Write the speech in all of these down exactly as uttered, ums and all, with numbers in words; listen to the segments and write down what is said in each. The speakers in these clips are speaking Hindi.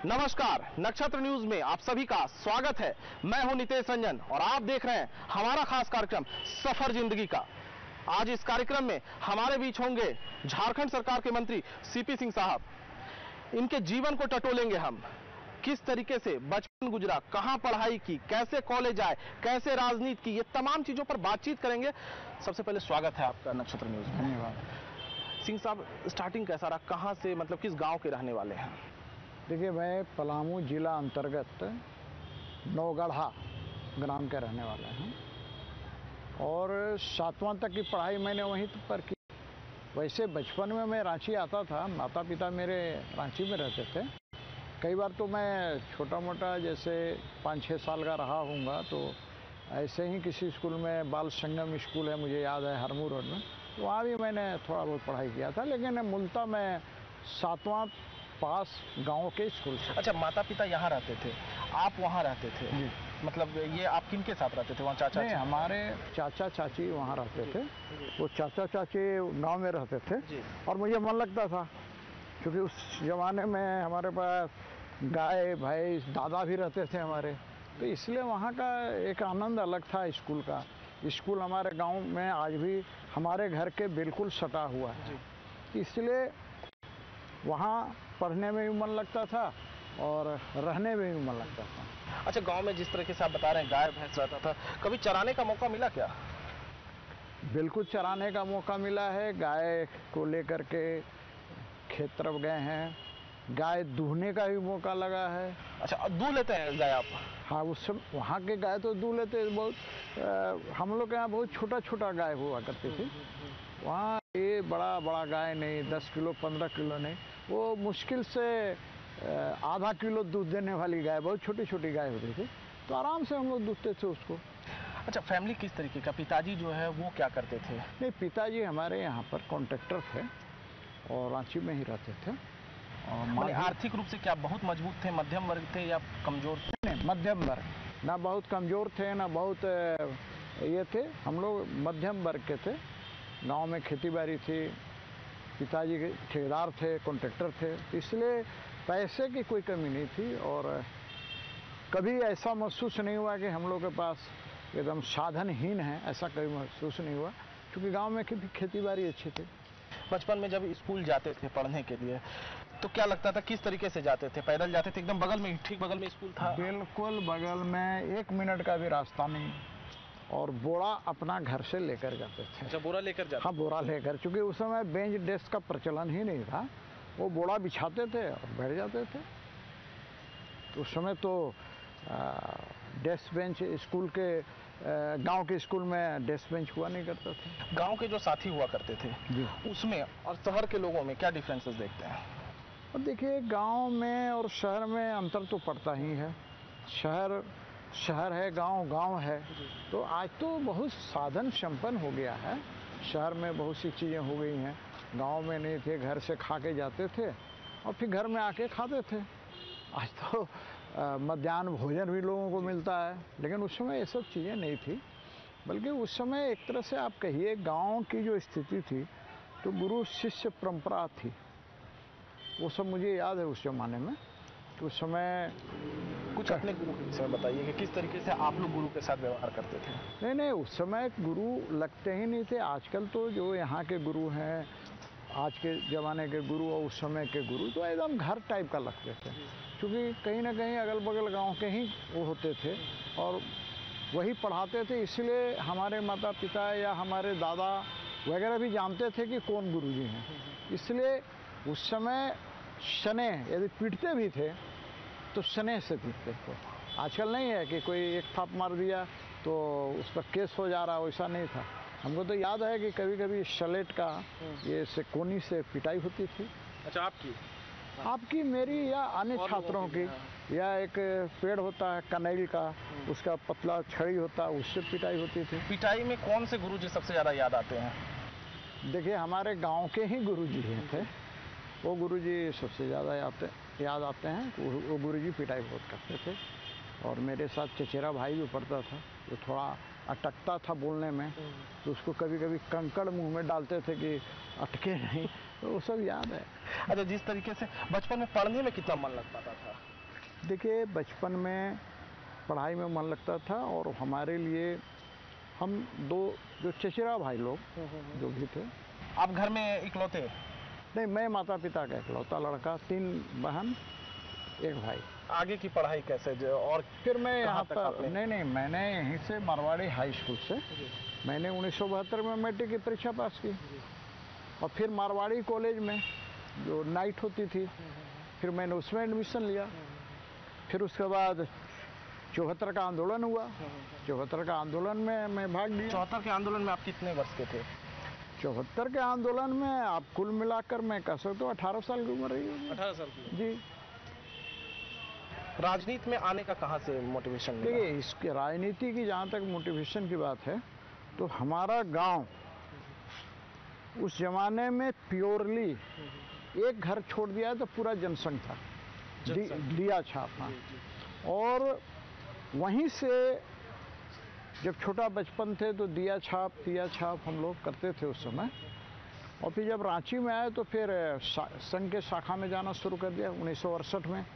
नमस्कार, नक्षत्र न्यूज में आप सभी का स्वागत है। मैं हूं नितेश रंजन और आप देख रहे हैं हमारा खास कार्यक्रम सफर जिंदगी का। आज इस कार्यक्रम में हमारे बीच होंगे झारखंड सरकार के मंत्री सीपी सिंह साहब। इनके जीवन को टटोलेंगे हम, किस तरीके से बचपन गुजरा, कहां पढ़ाई की, कैसे कॉलेज आए, कैसे राजनीति की, ये तमाम चीजों पर बातचीत करेंगे। सबसे पहले स्वागत है आपका नक्षत्र न्यूज में। धन्यवाद। सिंह साहब, स्टार्टिंग कैसा रहा, कहां से, मतलब किस गांव के रहने वाले हैं? देखिए, मैं पलामू जिला अंतर्गत नौगढ़ा ग्राम के रहने वाले हैं और सातवां तक की पढ़ाई मैंने वहीं पर की। वैसे बचपन में मैं रांची आता था, माता पिता मेरे रांची में रहते थे। कई बार तो मैं छोटा मोटा जैसे पाँच छः साल का रहा हूँगा तो ऐसे ही किसी स्कूल में, बाल संगम स्कूल है मुझे याद है हरमू रोड में, तो वहाँ भी मैंने थोड़ा बहुत पढ़ाई किया था। लेकिन मूलतः मैं सातवां पास गांव के स्कूल से। अच्छा, माता पिता यहाँ रहते थे, आप वहाँ रहते थे? जी। मतलब ये आप किनके साथ रहते थे वहाँ? चाचा? नहीं, हमारे चाचा चाची वहाँ रहते थे। वो चाचा चाची गांव में रहते थे जी। और मुझे मन लगता था क्योंकि उस ज़माने में हमारे पास गाय भैंस दादा भी रहते थे हमारे, तो इसलिए वहाँ का एक आनंद अलग था स्कूल का। स्कूल हमारे गाँव में आज भी हमारे घर के बिल्कुल सटा हुआ है, इसलिए वहाँ पढ़ने में भी मन लगता था और रहने में भी मन लगता था। अच्छा, गांव में जिस तरीके से आप बता रहे हैं गाय भैंस रहता था, कभी चराने का मौका मिला क्या? बिल्कुल चराने का मौका मिला है। गाय को लेकर के खेत तरफ गए हैं, गाय दूहने का भी मौका लगा है। अच्छा, दूह लेते हैं गाय आप? हाँ, उस समय वहाँ के गाय तो दूह लेते बहुत। आ, हम लोग के यहाँ बहुत छोटा छोटा गाय हुआ करती थी। वहाँ ये बड़ा बड़ा गाय नहीं, दस किलो पंद्रह किलो नहीं, वो मुश्किल से आधा किलो दूध देने वाली गाय, बहुत छोटी छोटी गाय होती थी, तो आराम से हम लोग दूधते थे उसको। अच्छा, फैमिली किस तरीके का? पिताजी जो है वो क्या करते थे? नहीं, पिताजी हमारे यहाँ पर कॉन्ट्रैक्टर थे और रांची में ही रहते थे। और आर्थिक रूप से क्या बहुत मजबूत थे, मध्यम वर्ग थे या कमजोर थे? नहीं, मध्यम वर्ग, ना बहुत कमजोर थे ना बहुत ये थे, हम लोग मध्यम वर्ग के थे। गांव में खेती बाड़ी थी, पिताजी के ठेकेदार थे, कॉन्ट्रैक्टर थे, इसलिए पैसे की कोई कमी नहीं थी और कभी ऐसा महसूस नहीं हुआ कि हम लोग के पास एकदम साधनहीन है, ऐसा कभी महसूस नहीं हुआ, क्योंकि गांव में खेती बाड़ी अच्छी थी। बचपन में जब स्कूल जाते थे पढ़ने के लिए तो क्या लगता था, किस तरीके से जाते थे? पैदल जाते थे? एकदम बगल में, ठीक बगल में स्कूल था? बिल्कुल बगल में, एक मिनट का भी रास्ता नहीं, और बोरा अपना घर से लेकर जाते थे। अच्छा, बोरा लेकर जाते? हाँ, बोरा लेकर, क्योंकि उस समय बेंच डेस्क का प्रचलन ही नहीं था। वो बोरा बिछाते थे और बैठ जाते थे। तो उस समय तो डेस्क बेंच स्कूल के, गांव के स्कूल में डेस्क बेंच हुआ नहीं करता था। गांव के जो साथी हुआ करते थे जी, उसमें और शहर के लोगों में क्या डिफरेंसेस देखते हैं? और देखिए, गांव में और शहर में अंतर तो पड़ता ही है। शहर शहर है, गांव गांव है। तो आज तो बहुत साधन संपन्न हो गया है। शहर में बहुत सी चीज़ें हो गई हैं, गांव में नहीं थे। घर से खा के जाते थे और फिर घर में आके खाते थे। आज तो मध्याह्न भोजन भी लोगों को मिलता है, लेकिन उस समय ये सब चीज़ें नहीं थी। बल्कि उस समय एक तरह से आप कहिए, गांव की जो स्थिति थी तो गुरु शिष्य परंपरा थी। वो सब मुझे याद है उस ज़माने में। तो उस समय कुछ अपने गुरु के विषय में बताइए कि किस तरीके से आप लोग गुरु के साथ व्यवहार करते थे? नहीं नहीं, उस समय गुरु लगते ही नहीं थे। आजकल तो जो यहाँ के गुरु हैं, आज के ज़माने के गुरु और उस समय के गुरु तो एकदम घर टाइप का लगते थे, क्योंकि कहीं ना कहीं अगल बगल गांव के ही वो होते थे और वही पढ़ाते थे। इसलिए हमारे माता पिता या हमारे दादा वगैरह भी जानते थे कि कौन गुरु जी हैं। इसलिए उस समय शने यदि पीटते भी थे तो शने से पीटते थे। आजकल नहीं है कि कोई एक थाप मार दिया तो उस पर केस हो जा रहा, वैसा नहीं था। हमको तो याद है कि कभी कभी स्लेट का ये से कोनी से पिटाई होती थी। अच्छा, आपकी आपकी मेरी या अन्य छात्रों की, या एक पेड़ होता है कनैल का, उसका पतला छड़ी होता है, उससे पिटाई होती थी। पिटाई में कौन से गुरुजी सबसे ज़्यादा याद आते हैं? देखिए, हमारे गांव के ही गुरुजी थे, वो गुरुजी सबसे ज़्यादा याद याद आते हैं। वो गुरुजी पिटाई बहुत करते थे और मेरे साथ चचेरा भाई भी पढ़ता था, जो थोड़ा अटकता था बोलने में, तो उसको कभी कभी कंकड़ मुंह में डालते थे कि अटके नहीं, तो वो सब याद है। अच्छा, जिस तरीके से बचपन में पढ़ने में कितना मन लग पाता था? देखिए, बचपन में पढ़ाई में मन लगता था और हमारे लिए हम दो जो चचेरा भाई लोग जो भी थे। आप घर में इकलौते? नहीं, मैं माता पिता का इकलौता लड़का, तीन बहन एक भाई। आगे की पढ़ाई कैसे जो और फिर मैं यहाँ तक पर आपने? नहीं नहीं मैंने यहीं से मारवाड़ी हाई स्कूल से मैंने उन्नीस सौ बहत्तर में मैट्रिक की परीक्षा पास की और फिर मारवाड़ी कॉलेज में जो नाइट होती थी फिर मैंने उसमें एडमिशन लिया। फिर उसके बाद चौहत्तर का आंदोलन हुआ, चौहत्तर का आंदोलन में मैं भाग लिया। चौहत्तर के आंदोलन में आप कितने वर्ष के थे? चौहत्तर के आंदोलन में आप कुल मिलाकर मैं कह सकता हूँ अठारह साल की उम्र रही होगी। अठारह साल की? जी। राजनीति में आने का कहाँ से मोटिवेशन मिला? देखिए, इसके राजनीति की जहाँ तक मोटिवेशन की बात है तो हमारा गांव उस जमाने में प्योरली एक घर छोड़ दिया तो पूरा जनसंघ था, दिया छापना। और वहीं से जब छोटा बचपन थे तो दिया छाप दिया छाप हम लोग करते थे उस समय। और फिर जब रांची में आए तो फिर संघ के शाखा में जाना शुरू कर दिया उन्नीस सौ अड़सठ में।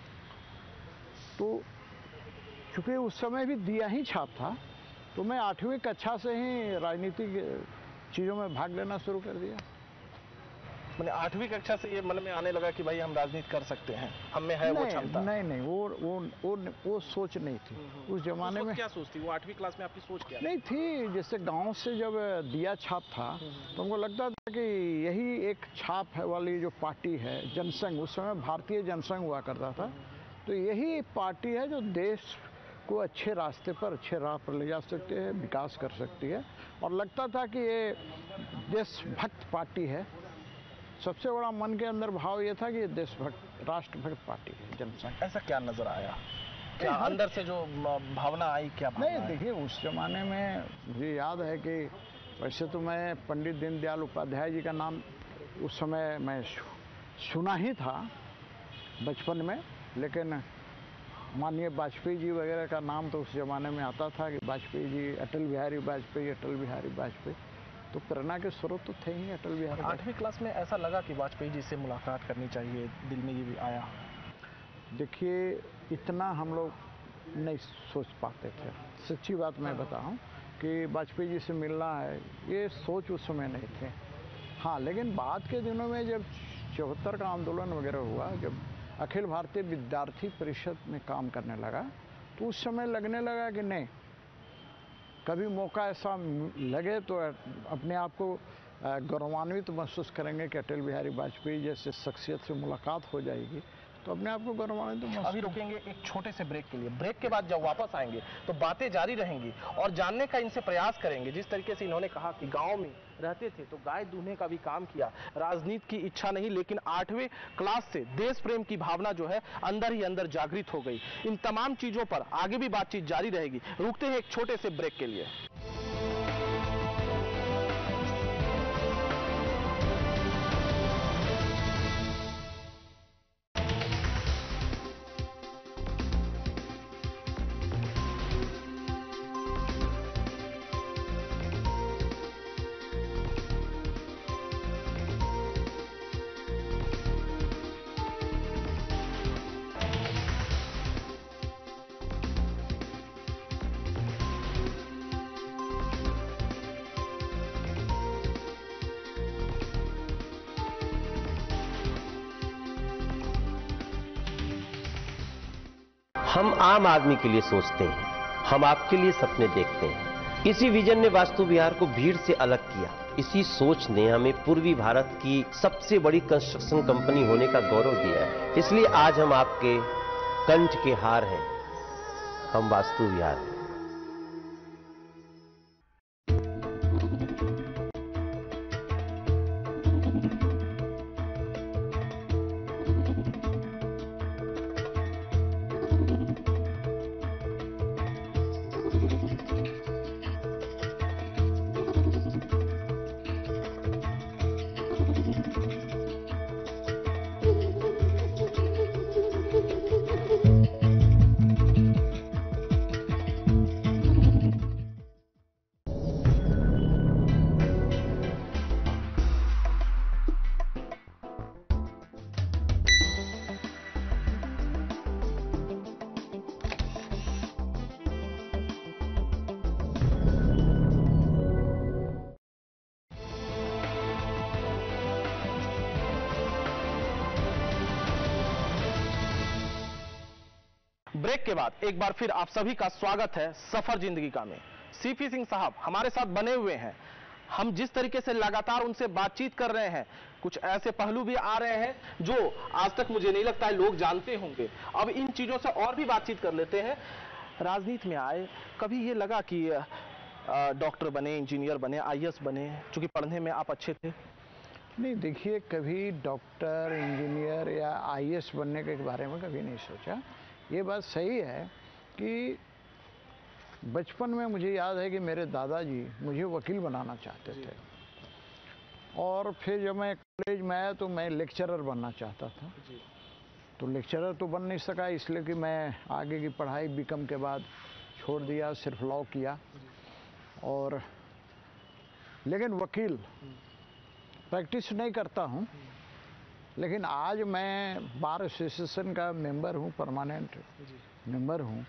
तो चूँकि उस समय भी दिया ही छाप था तो मैं आठवीं कक्षा से ही राजनीतिक चीज़ों में भाग लेना शुरू कर दिया। मैंने आठवीं कक्षा से ये मन में आने लगा कि भाई हम राजनीति कर सकते हैं, हम में है वो क्षमता? नहीं नहीं वो वो वो वो सोच नहीं थी उस जमाने में। क्या सोच थी वो? आठवीं क्लास में आपकी सोच क्या नहीं थी? जैसे गांव से जब दिया छाप था तो हमको लगता था कि यही एक छाप है वाली जो पार्टी है जनसंघ, उस समय भारतीय जनसंघ हुआ करता था, तो यही पार्टी है जो देश को अच्छे रास्ते पर अच्छे राह पर ले जा सकती है, विकास कर सकती है। और लगता था कि ये देशभक्त पार्टी है। सबसे बड़ा मन के अंदर भाव ये था कि ये देशभक्त राष्ट्रभक्त पार्टी है जनसंघ। ऐसा क्या नजर आया? क्या अंदर से जो भावना आई? क्या भावना? नहीं, देखिए, उस जमाने में मुझे याद है कि वैसे तो मैं पंडित दीनदयाल उपाध्याय जी का नाम उस समय मैं सुना ही था बचपन में, लेकिन माननीय वाजपेयी जी वगैरह का नाम तो उस जमाने में आता था कि वाजपेयी जी, अटल बिहारी वाजपेयी, अटल बिहारी वाजपेयी, तो प्रेरणा के स्रोत तो थे ही अटल बिहारी। आठवीं क्लास में ऐसा लगा कि वाजपेयी जी से मुलाकात करनी चाहिए, दिल में ये भी आया? देखिए, इतना हम लोग नहीं सोच पाते थे, सच्ची बात मैं बताऊं कि वाजपेयी जी से मिलना है, ये सोच उस समय नहीं थे। हाँ, लेकिन बाद के दिनों में जब चौहत्तर का आंदोलन वगैरह हुआ, जब अखिल भारतीय विद्यार्थी परिषद में काम करने लगा तो उस समय लगने लगा कि नहीं, कभी मौका ऐसा लगे तो अपने आप को गौरवान्वित महसूस करेंगे कि अटल बिहारी वाजपेयी जैसे शख्सियत से मुलाकात हो जाएगी तो अपने आप को गौरवान्वित महसूस। अभी रुकेंगे एक छोटे से ब्रेक के लिए। ब्रेक के बाद जब वापस आएंगे तो बातें जारी रहेंगी और जानने का इनसे प्रयास करेंगे। जिस तरीके से इन्होंने कहा कि गांव में रहते थे तो गाय दूधने का भी काम किया, राजनीति की इच्छा नहीं, लेकिन आठवीं क्लास से देश प्रेम की भावना जो है अंदर ही अंदर जागृत हो गई। इन तमाम चीजों पर आगे भी बातचीत जारी रहेगी। रुकते हैं एक छोटे से ब्रेक के लिए। हम आम आदमी के लिए सोचते हैं, हम आपके लिए सपने देखते हैं। इसी विजन ने वास्तु विहार को भीड़ से अलग किया। इसी सोच ने हमें पूर्वी भारत की सबसे बड़ी कंस्ट्रक्शन कंपनी होने का गौरव दिया है। इसलिए आज हम आपके कंठ के हार हैं, हम वास्तु विहार हैं। ब्रेक के बाद एक बार फिर आप सभी का स्वागत है सफर जिंदगी का में। सीपी सिंह साहब हमारे साथ बने हुए हैं। हम जिस तरीके से लगातार उनसे बातचीत कर रहे हैं, कुछ ऐसे पहलू भी आ रहे हैं जो आज तक मुझे नहीं लगता है लोग जानते होंगे। अब इन चीजों से और भी बातचीत कर लेते हैं। राजनीति में आए, कभी ये लगा कि डॉक्टर बने, इंजीनियर बने, आई ए एस बने, चूंकि पढ़ने में आप अच्छे थे? नहीं, देखिए, कभी डॉक्टर, इंजीनियर या आई ए एस बनने के बारे में कभी नहीं सोचा। ये बात सही है कि बचपन में मुझे याद है कि मेरे दादाजी मुझे वकील बनाना चाहते थे, और फिर जब मैं कॉलेज में आया तो मैं लेक्चरर बनना चाहता था। तो लेक्चरर तो बन नहीं सका, इसलिए कि मैं आगे की पढ़ाई बी कॉम के बाद छोड़ दिया, सिर्फ लॉ किया। और लेकिन वकील प्रैक्टिस नहीं करता हूँ, लेकिन आज मैं बार एसोसिएशन का मेंबर हूँ, परमानेंट मेंबर हूँ,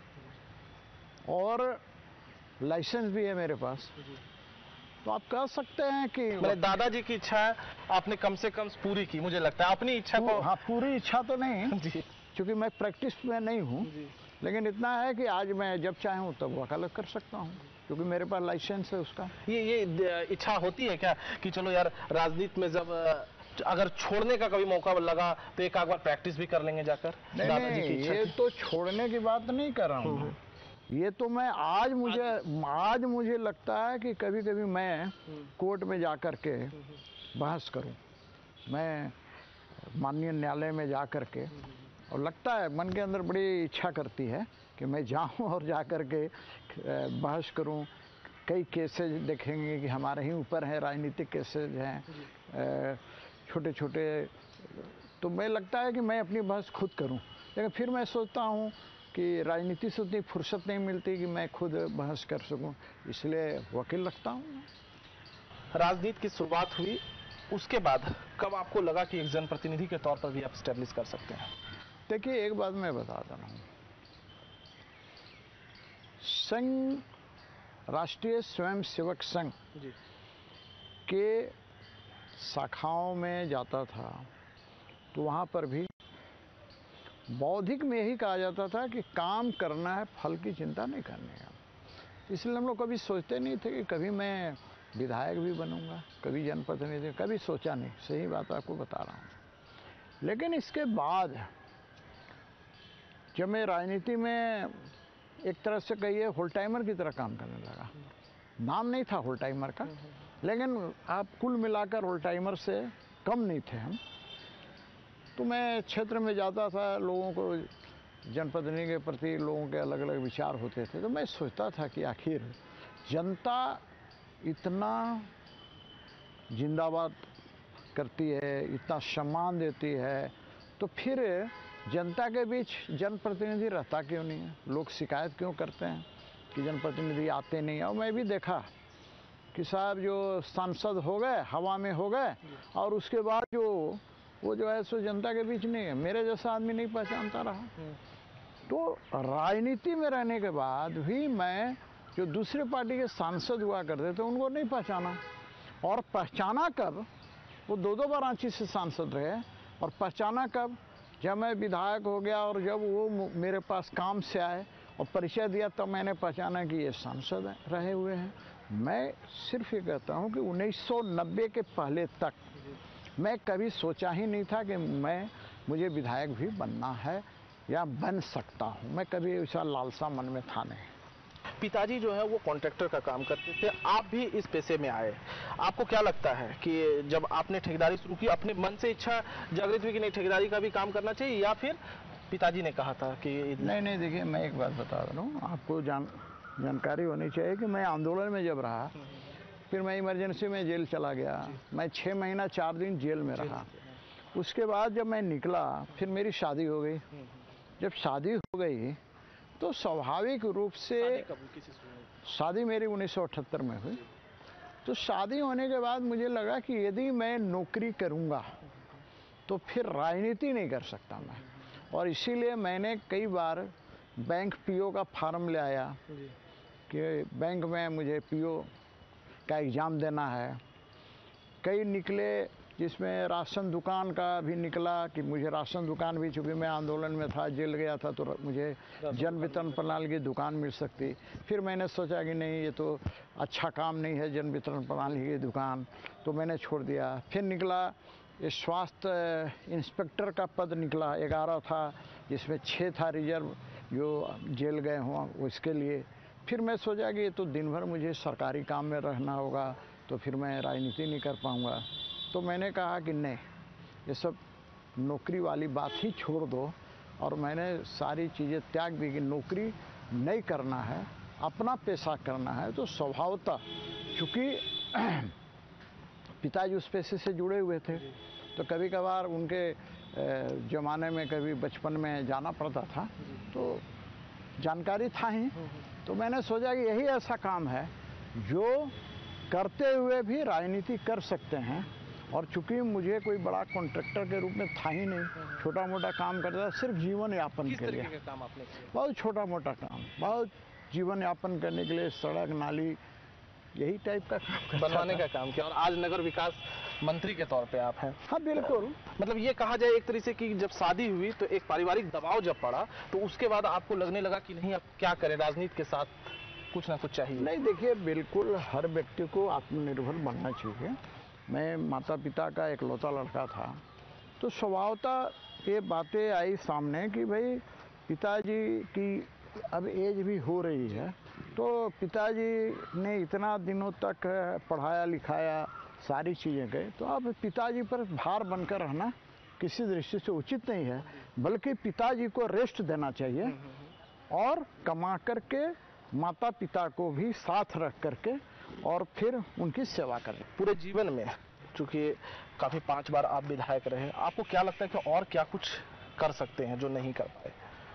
और लाइसेंस भी है मेरे पास। तो आप कह सकते हैं कि मेरे दादाजी की इच्छा आपने कम से कम पूरी की, मुझे लगता है। अपनी इच्छा को हाँ, पूरी इच्छा तो नहीं जी, क्योंकि मैं प्रैक्टिस में नहीं हूँ, लेकिन इतना है कि आज मैं जब चाहूँ तब वकालत कर सकता हूँ, क्योंकि मेरे पास लाइसेंस है उसका। ये ये इच्छा होती है क्या कि चलो यार, राजनीति में जब अगर छोड़ने का कभी मौका लगा तो एक आध बार प्रैक्टिस भी कर लेंगे जाकर? नहीं, नहीं, ये तो छोड़ने की बात नहीं कर रहा हूँ। ये तो मैं आज मुझे आज मुझे लगता है कि कभी कभी मैं कोर्ट में जा कर के बहस करूं, मैं माननीय न्यायालय में जा कर के, और लगता है मन के अंदर बड़ी इच्छा करती है कि मैं जाऊं और जा कर के बहस करूं। कई केसेज देखेंगे कि हमारे ही ऊपर हैं, राजनीतिक केसेज हैं छोटे छोटे, तो मैं लगता है कि मैं अपनी बहस खुद करूं। लेकिन फिर मैं सोचता हूं कि राजनीति से उतनी फुर्सत नहीं मिलती कि मैं खुद बहस कर सकूं, इसलिए वकील रखता हूं। राजनीति की शुरुआत हुई, उसके बाद कब आपको लगा कि एक जनप्रतिनिधि के तौर पर भी आप स्टैब्लिश कर सकते हैं? देखिए, एक बात मैं बता रहा हूँ, संघ, राष्ट्रीय स्वयंसेवक संघ के शाखाओं में जाता था तो वहाँ पर भी बौद्धिक में यही कहा जाता था कि काम करना है, फल की चिंता नहीं करनी है। इसलिए हम लोग कभी सोचते नहीं थे कि कभी मैं विधायक भी बनूंगा, कभी जनप्रतिनिधि, कभी सोचा नहीं। सही बात आपको बता रहा हूँ। लेकिन इसके बाद जब मैं राजनीति में एक तरह से कहिए होल टाइमर की तरह काम करने लगा, नाम नहीं था होल टाइमर का, लेकिन आप कुल मिलाकर होल टाइमर से कम नहीं थे हम। तो मैं क्षेत्र में जाता था, लोगों को, जनप्रतिनिधि के प्रति लोगों के अलग अलग विचार होते थे, तो मैं सोचता था कि आखिर जनता इतना जिंदाबाद करती है, इतना सम्मान देती है, तो फिर जनता के बीच जनप्रतिनिधि रहता क्यों नहीं है? लोग शिकायत क्यों करते हैं कि जनप्रतिनिधि आते नहीं? और मैं भी देखा कि साहब जो सांसद हो गए, हवा में हो गए, और उसके बाद जो वो जो है सो जनता के बीच नहीं है, मेरे जैसा आदमी नहीं पहचानता रहा। तो राजनीति में रहने के बाद भी मैं जो दूसरे पार्टी के सांसद हुआ करते थे उनको नहीं पहचाना, और पहचाना कब, वो दो दो बार रांची से सांसद रहे, और पहचाना कब, जब मैं विधायक हो गया और जब वो मेरे पास काम से आए और परिचय दिया, तब मैंने पहचाना कि ये सांसद रहे हुए हैं। मैं सिर्फ ये कहता हूँ कि उन्नीस सौ नब्बे के पहले तक मैं कभी सोचा ही नहीं था कि मैं मुझे विधायक भी बनना है या बन सकता हूँ। मैं कभी ऐसा लालसा मन में था नहीं। पिताजी जो है वो कॉन्ट्रैक्टर का काम करते थे, आप भी इस पेशे में आए। आपको क्या लगता है कि जब आपने ठेकेदारी शुरू की, अपने मन से इच्छा जागृत हुई कि नहीं ठेकेदारी का भी काम करना चाहिए, या फिर पिताजी ने कहा था कि नहीं नहीं देखिए, मैं एक बात बता रहा हूँ आपको, जान जानकारी होनी चाहिए कि मैं आंदोलन में जब रहा, फिर मैं इमरजेंसी में जेल चला गया, मैं छः महीना चार दिन जेल में रहा। उसके बाद जब मैं निकला, फिर मेरी शादी हो गई। जब शादी हो गई तो स्वाभाविक रूप से, शादी मेरी उन्नीस सौ अठहत्तर में हुई, तो शादी होने के बाद मुझे लगा कि यदि मैं नौकरी करूंगा तो फिर राजनीति नहीं कर सकता मैं, और इसीलिए मैंने कई बार बैंक पीओ का फार्म ले आया कि बैंक में मुझे पीओ का एग्ज़ाम देना है। कई निकले जिसमें राशन दुकान का भी निकला कि मुझे राशन दुकान भी, चूँकि मैं आंदोलन में था, जेल गया था, तो मुझे जन वितरण प्रणाली की दुकान मिल सकती। फिर मैंने सोचा कि नहीं, ये तो अच्छा काम नहीं है जन वितरण प्रणाली की दुकान, तो मैंने छोड़ दिया। फिर निकला ये स्वास्थ्य इंस्पेक्टर का पद निकला, ग्यारह था, जिसमें छः था रिजर्व जो जेल गए हों उसके लिए। फिर मैं सोचा कि ये तो दिन भर मुझे सरकारी काम में रहना होगा, तो फिर मैं राजनीति नहीं कर पाऊँगा। तो मैंने कहा कि नहीं, ये सब नौकरी वाली बात ही छोड़ दो, और मैंने सारी चीज़ें त्याग दी कि नौकरी नहीं करना है, अपना पेशा करना है। तो स्वभावतः चूँकि पिताजी उस पेशे से जुड़े हुए थे, तो कभी कभार उनके ज़माने में कभी बचपन में जाना पड़ता था, तो जानकारी था ही। तो मैंने सोचा कि यही ऐसा काम है जो करते हुए भी राजनीति कर सकते हैं। और चूंकि मुझे कोई बड़ा कॉन्ट्रैक्टर के रूप में था ही नहीं, छोटा मोटा काम करता था सिर्फ जीवन यापन के लिए। किस काम आपने किया? बहुत छोटा मोटा काम, बहुत जीवन यापन करने के लिए, सड़क नाली यही टाइप का काम बनवाने का काम किया। और आज नगर विकास मंत्री के तौर पे आप हैं। हाँ बिल्कुल। मतलब ये कहा जाए एक तरीके से कि जब शादी हुई तो एक पारिवारिक दबाव जब पड़ा, तो उसके बाद आपको लगने लगा कि नहीं, अब क्या करें, राजनीति के साथ कुछ ना कुछ चाहिए। नहीं, देखिए, बिल्कुल हर व्यक्ति को आत्मनिर्भर बनना चाहिए। मैं माता पिता का इकलौता लड़का था, तो स्वभावतः ये बातें आई सामने कि भाई पिताजी की अब एज भी हो रही है, तो पिताजी ने इतना दिनों तक पढ़ाया लिखाया, सारी चीज़ें गए, तो अब पिताजी पर भार बनकर रहना किसी दृष्टि से उचित नहीं है, बल्कि पिताजी को रेस्ट देना चाहिए और कमा करके माता पिता को भी साथ रख करके और फिर उनकी सेवा करें। पूरे जीवन में चूंकि काफी पांच बार आप विधायक रहे, आपको क्या लगता है कि और क्या कुछ कर सकते हैं जो नहीं कर पाए?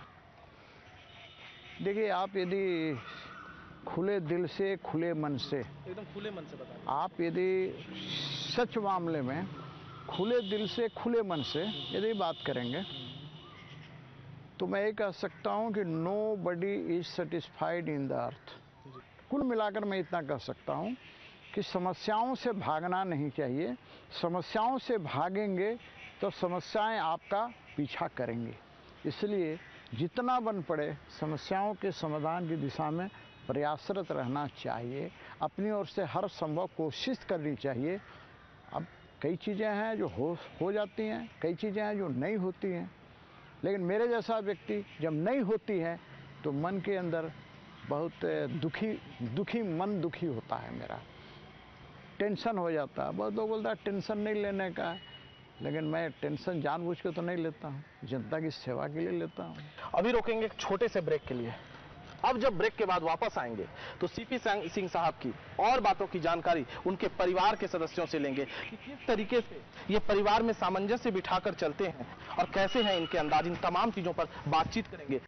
देखिए, आप यदि खुले दिल से, खुले मन से, एकदम खुले मन से बताइए, आप यदि सच मामले में खुले दिल से, खुले मन से यदि बात करेंगे, तो मैं ये कह सकता हूँ कि nobody is satisfied in the earth. कुल मिलाकर मैं इतना कह सकता हूँ कि समस्याओं से भागना नहीं चाहिए। समस्याओं से भागेंगे तो समस्याएं आपका पीछा करेंगी। इसलिए जितना बन पड़े समस्याओं के समाधान की दिशा में प्रयासरत रहना चाहिए। अपनी ओर से हर संभव कोशिश करनी चाहिए। अब कई चीज़ें हैं जो हो हो जाती हैं, कई चीज़ें हैं जो नहीं होती हैं, लेकिन मेरे जैसा व्यक्ति जब नहीं होती है तो मन के अंदर बहुत दुखी दुखी मन दुखी होता है, मेरा टेंशन हो जाता है। बहुत लोग बोलता है टेंशन नहीं लेने का, लेकिन मैं टेंशन जानबूझ के तो नहीं लेता हूँ, जनता की सेवा के लिए लेता हूँ। अभी रोकेंगे एक छोटे से ब्रेक के लिए। अब जब ब्रेक के बाद वापस आएंगे तो सीपी सिंह साहब की और बातों की जानकारी उनके परिवार के सदस्यों से लेंगे कि किस तरीके से ये परिवार में सामंजस्य बिठाकर चलते हैं और कैसे हैं इनके अंदाज। इन तमाम चीजों पर बातचीत करेंगे।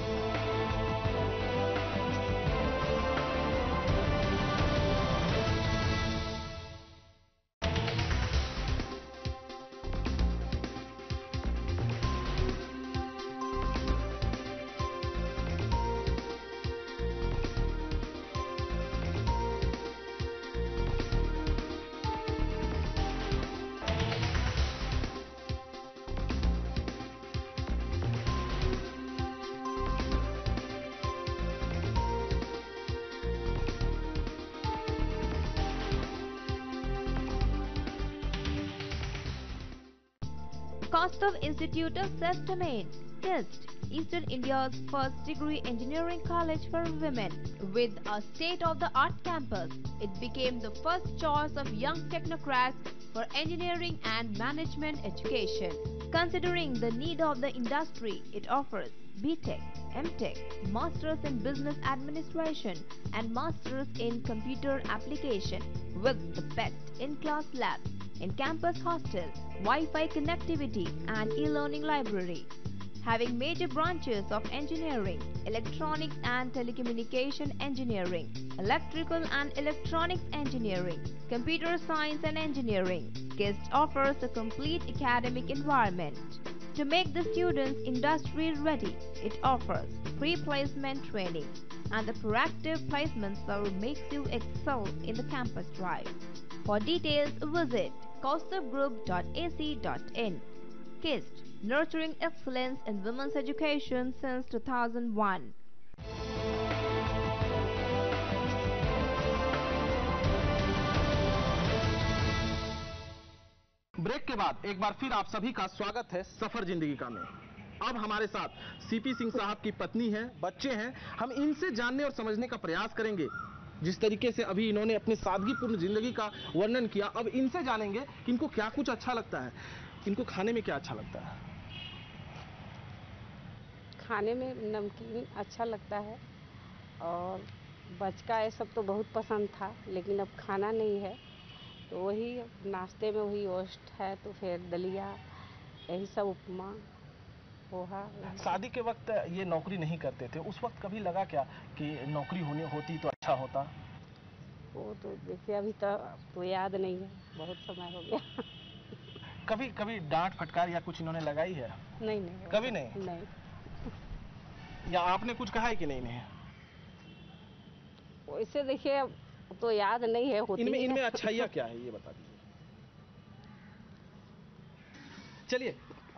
Kaustav Institute of Sustenance, KIST, Eastern India's first degree engineering college for women. With a state-of-the-art campus, it became the first choice of young technocrats for engineering and management education. Considering the need of the industry, it offers B Tech, M Tech, Masters in Business Administration and Masters in Computer Application with the best in-class labs, in-campus hostel, Wi-Fi connectivity and e-learning library. Having major branches of engineering, electronics and telecommunication engineering, electrical and electronics engineering, computer science and engineering, KIST offers a complete academic environment. To make the students industry ready, it offers pre-placement training and the proactive placement cell makes you excel in the campus drive. For details, visit kaustubh group dot a c dot in. KIST, nurturing excellence in women's education since two thousand one. Break के बाद एक बार फिर आप सभी का स्वागत है सफर जिंदगी का में। अब हमारे साथ सीपी सिंह साहब की पत्नी है, बच्चे हैं। हम इनसे जानने और समझने का प्रयास करेंगे। जिस तरीके से अभी इन्होंने अपनी सादगीपूर्ण जिंदगी का वर्णन किया, अब इनसे जानेंगे कि इनको क्या कुछ अच्छा लगता है, इनको खाने में क्या अच्छा लगता है। खाने में नमकीन अच्छा लगता है और बचका ये सब तो बहुत पसंद था, लेकिन अब खाना नहीं है तो वही नाश्ते में वही ओस्ट है, तो फिर दलिया, यही सब, उपमा, पोहा। शादी के वक्त ये नौकरी नहीं करते थे, उस वक्त कभी लगा क्या कि नौकरी होनी होती तो अच्छा होता? वो तो देखिए अभी तो, तो याद नहीं है, बहुत समय हो गया। कभी कभी डांट फटकार या कुछ इन्होंने लगाई है? नहीं नहीं, कभी नहीं? नहीं। या आपने कुछ कहा है कि नहीं? नहीं वैसे देखिए तो याद नहीं है। होती इनमें है। इनमें अच्छाइयाँ क्या है ये बता दीजिए। चलिए,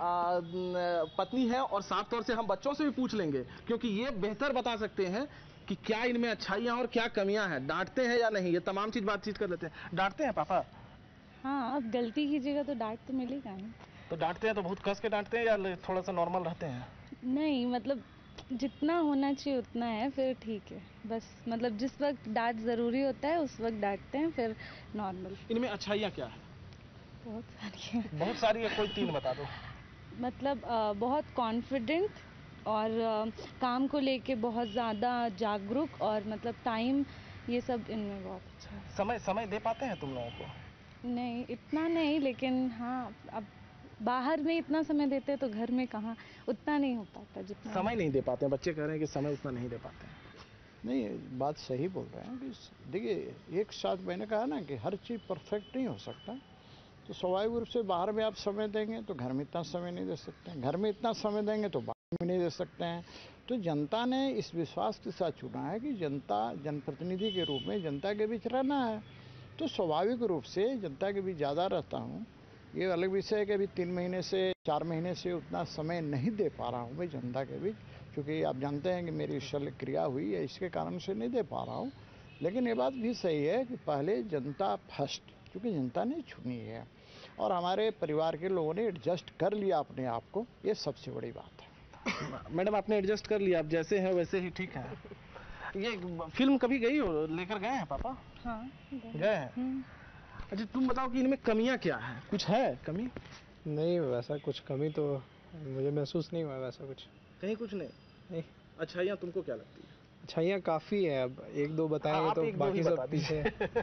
पत्नी है और साफ तौर से हम बच्चों से भी पूछ लेंगे, क्योंकि ये बेहतर बता सकते हैं कि क्या इनमें अच्छाइयाँ और क्या कमियां हैं। डांटते हैं या नहीं, ये तमाम चीज बातचीत कर लेते हैं। डांटते हैं पापा? हाँ, अब गलती कीजिएगा तो डांट तो मिलेगा नहीं। तो डांटते हैं तो बहुत कस के डांटते हैं या थोड़ा सा नॉर्मल रहते हैं? नहीं, मतलब जितना होना चाहिए उतना है, फिर ठीक है। बस मतलब जिस वक्त डांट ज़रूरी होता है उस वक्त डांटते हैं, फिर नॉर्मल। इनमें अच्छाइयाँ क्या है? बहुत सारी है। बहुत सारी है, कोई तीन बता दो। मतलब आ, बहुत कॉन्फिडेंट और आ, काम को लेके बहुत ज़्यादा जागरूक, और मतलब टाइम, ये सब इनमें बहुत अच्छा है। समय समय दे पाते हैं तुम लोगों को? नहीं, इतना नहीं, लेकिन हाँ, अब बाहर में इतना समय देते हैं तो घर में कहाँ उतना नहीं हो पाता जितना। समय नहीं दे पाते हैं, बच्चे कह रहे हैं कि समय उतना नहीं दे पाते हैं। नहीं, बात सही बोल रहे हैं कि देखिए, एक साथ मैंने कहा ना कि हर चीज़ परफेक्ट नहीं हो सकता, तो स्वाभाविक रूप से बाहर में आप समय देंगे तो घर में इतना समय नहीं दे सकते हैं, घर में इतना समय देंगे तो बाहर में नहीं दे सकते हैं। तो जनता ने इस विश्वास के साथ चुना है कि जनता जनप्रतिनिधि के रूप में जनता के बीच रहना है, तो स्वाभाविक रूप से जनता के बीच ज़्यादा रहता हूँ। ये अलग विषय है कि अभी तीन महीने से चार महीने से उतना समय नहीं दे पा रहा हूँ मैं जनता के बीच, क्योंकि आप जानते हैं कि मेरी शल्य क्रिया हुई है, इसके कारण से नहीं दे पा रहा हूँ। लेकिन ये बात भी सही है कि पहले जनता फर्स्ट, क्योंकि जनता ने चुनी है और हमारे परिवार के लोगों ने एडजस्ट कर लिया अपने आप को, ये सबसे बड़ी बात है। मैडम, आपने एडजस्ट कर लिया, आप जैसे हैं वैसे ही ठीक है। ये फिल्म कभी गई हो, लेकर गए हैं पापा? हाँ, गए हैं। अच्छा, तुम बताओ कि इनमें कमियां क्या है? कुछ है कमी? नहीं, वैसा कुछ कमी तो मुझे महसूस नहीं हुआ, वैसा कुछ कहीं कुछ नहीं। नहीं। अच्छाइयाँ तुमको क्या लगती है? अच्छाइयाँ काफ़ी है, अब एक दो बताएंगे तो बाकी सब पीछे।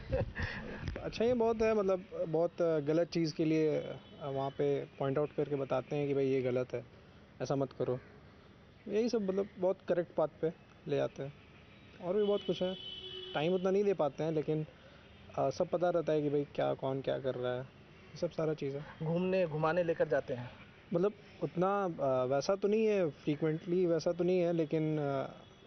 अच्छाइयाँ बहुत है, मतलब बहुत गलत चीज़ के लिए वहाँ पे पॉइंट आउट करके बताते हैं कि भाई ये गलत है, ऐसा मत करो। यही सब, मतलब बहुत करेक्ट पाथ पे ले जाते हैं। और भी बहुत कुछ है, टाइम उतना नहीं दे पाते हैं, लेकिन आ, सब पता रहता है कि भाई क्या कौन क्या कर रहा है, ये सब सारा चीज़ है। घूमने घुमाने लेकर जाते हैं? मतलब उतना आ, वैसा तो नहीं है, फ्रीक्वेंटली वैसा तो नहीं है, लेकिन आ,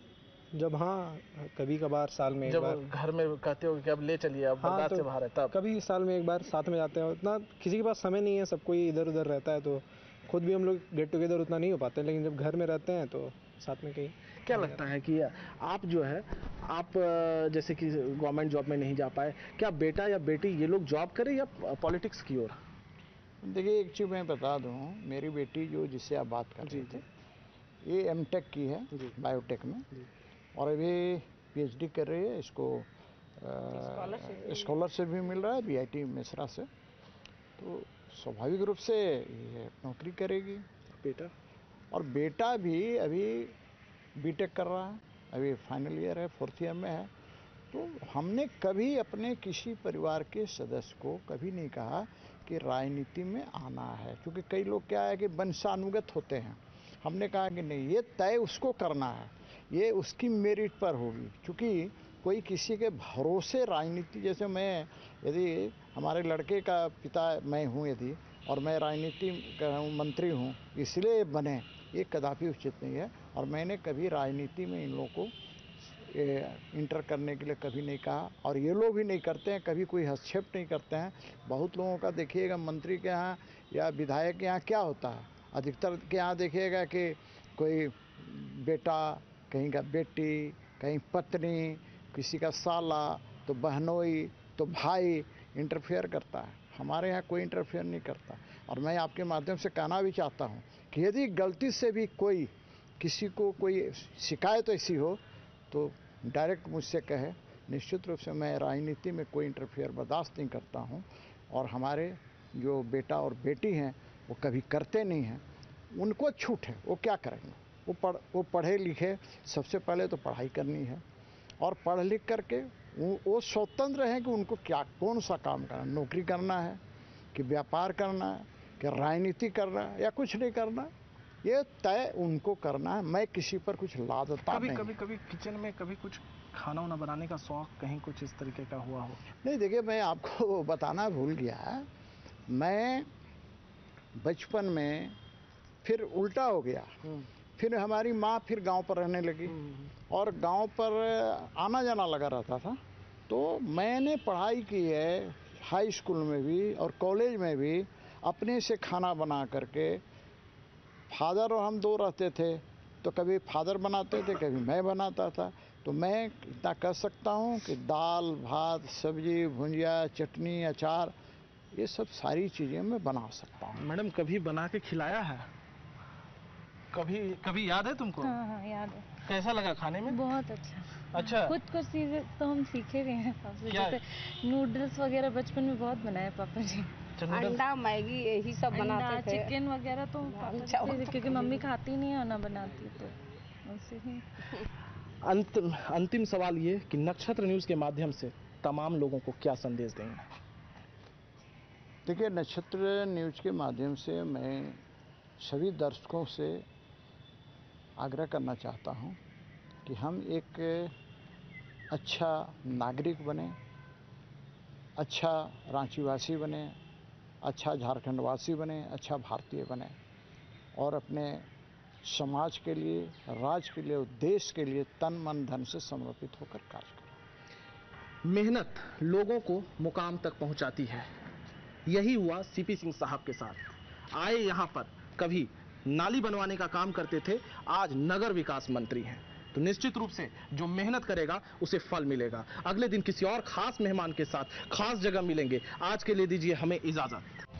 जब हाँ कभी कभार साल में एक जब बार घर में कहते हो कि अब ले चलिए, अब हाँ, बर्दाश्त तो से बाहर है, तब कभी साल में एक बार साथ में जाते हैं। उतना किसी के पास समय नहीं है, सब कोई इधर उधर रहता है, तो खुद भी हम लोग गेट टुगेदर उतना नहीं हो पाते, लेकिन जब घर में रहते हैं तो साथ में कहीं। क्या लगता है कि आप जो है, आप जैसे कि गवर्नमेंट जॉब में नहीं जा पाए, क्या बेटा या बेटी ये लोग जॉब करें या पॉलिटिक्स की ओर? देखिए, एक चीज़ मैं बता दूं, मेरी बेटी जो जिससे आप बात कर रहे थे, ये एम टेक की है बायोटेक में, और अभी पीएचडी कर रही है। इसको स्कॉलरशिप भी मिल रहा है बी आई टी मिश्रा से, तो स्वाभाविक रूप से ये नौकरी करेगी। बेटा? और बेटा भी अभी बीटेक कर रहा है, अभी फाइनल ईयर है, फोर्थ ईयर में है। तो हमने कभी अपने किसी परिवार के सदस्य को कभी नहीं कहा कि राजनीति में आना है, क्योंकि कई लोग क्या है कि वंशानुगत होते हैं। हमने कहा कि नहीं, ये तय उसको करना है, ये उसकी मेरिट पर होगी, क्योंकि कोई किसी के भरोसे राजनीति, जैसे मैं, यदि हमारे लड़के का पिता मैं हूँ यदि, और मैं राजनीति का हूँ, मंत्री हूँ, इसलिए बने, ये कदापि उचित नहीं है। और मैंने कभी राजनीति में इन लोगों को इंटर करने के लिए कभी नहीं कहा, और ये लोग भी नहीं करते हैं, कभी कोई हस्तक्षेप नहीं करते हैं। बहुत लोगों का देखिएगा मंत्री के यहाँ या विधायक के यहाँ क्या होता है, अधिकतर के यहाँ देखिएगा कि कोई बेटा, कहीं का बेटी, कहीं पत्नी, किसी का साला, तो बहनोई, तो भाई इंटरफेयर करता है। हमारे यहाँ कोई इंटरफेयर नहीं करता। और मैं आपके माध्यम से कहना भी चाहता हूँ कि यदि गलती से भी कोई किसी को कोई शिकायत ऐसी हो तो डायरेक्ट मुझसे कहे। निश्चित रूप से मैं राजनीति में कोई इंटरफेयर बर्दाश्त नहीं करता हूँ, और हमारे जो बेटा और बेटी हैं वो कभी करते नहीं हैं। उनको छूट है, वो क्या करेंगे, वो पढ़ वो पढ़े लिखे, सबसे पहले तो पढ़ाई करनी है, और पढ़ लिख करके वो, वो स्वतंत्र हैं कि उनको क्या कौन सा काम करना, नौकरी करना है कि व्यापार करना है कि राजनीति करना है या कुछ नहीं करना, ये तय उनको करना है। मैं किसी पर कुछ लादता कभी नहीं। कभी कभी किचन में कभी कुछ खाना वाना बनाने का शौक कहीं कुछ इस तरीके का हुआ हो? नहीं, देखिए मैं आपको बताना भूल गया, मैं बचपन में फिर उल्टा हो गया। फिर हमारी माँ फिर गांव पर रहने लगी और गांव पर आना जाना लगा रहता था। तो मैंने पढ़ाई की है हाई स्कूल में भी और कॉलेज में भी अपने से खाना बना करके। फादर और हम दो रहते थे, तो कभी फादर बनाते थे, कभी मैं बनाता था। तो मैं इतना कह सकता हूँ कि दाल, भात, सब्जी, भुंजिया, चटनी, अचार, ये सब सारी चीज़ें मैं बना सकता हूँ। मैडम कभी बना के खिलाया है? कभी कभी याद है तुमको? हाँ हाँ याद है। कैसा लगा खाने में? बहुत अच्छा। अच्छा, कुछ कुछ चीजें तो हम सीखे भी हैं पापा से, क्या? जैसे नूडल्स वगैरह बचपन में बहुत बनाए पापा जी। अंडा, मैगी, यही सब बनाते थे। चिकन वगैरह तो पापा जी, क्योंकि मम्मी खाती नहीं है ना बनाती, तो उनसे ही। अंतिम अंतिम सवाल ये कि नक्षत्र न्यूज के माध्यम से तमाम लोगों को क्या संदेश देंगे? देखिए, नक्षत्र न्यूज के माध्यम से मैं सभी दर्शकों से आग्रह करना चाहता हूं कि हम एक अच्छा नागरिक बने, अच्छा रांचीवासी बने, अच्छा झारखंडवासी बने, अच्छा भारतीय बने, और अपने समाज के लिए, राज्य के लिए, देश के लिए तन मन धन से समर्पित होकर कार्य करें। मेहनत लोगों को मुकाम तक पहुंचाती है। यही हुआ सीपी सिंह साहब के साथ। आए यहाँ पर, कभी नाली बनवाने का काम करते थे, आज नगर विकास मंत्री हैं। तो निश्चित रूप से जो मेहनत करेगा उसे फल मिलेगा। अगले दिन किसी और खास मेहमान के साथ खास जगह मिलेंगे। आज के लिए दीजिए हमें इजाजत।